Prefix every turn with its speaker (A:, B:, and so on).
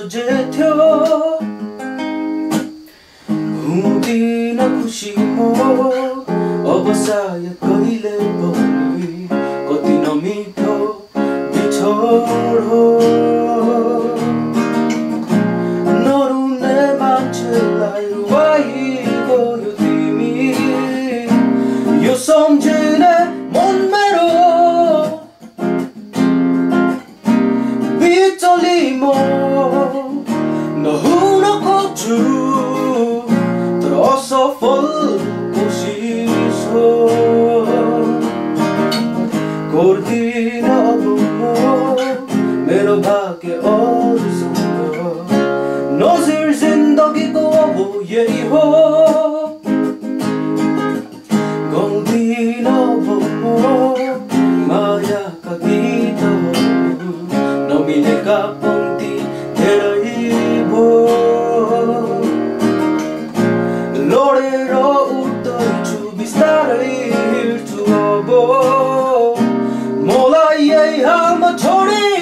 A: सोचेथ्यो हुँदिन खुसी म अब सायद कहिले पनि कति नमिठो बिछोड हो नरुने मान्छेलाई रुवाइगयो तिमी यो सम्झिने मन मेरो बिचली म नहुन खोज्छु तर असफल कोसिस हो गर्दिन अब म मेरो भाग्य अरूसँग नजिर जिन्दगीको अब यही हो गाउँदिन अब म मायाका गीतहरू नमिलेका पङ्क्ति धेरै भो लडेर उठ्दैछु बिस्तारै हिँड्छु अब मलाई यही हालमा छोडी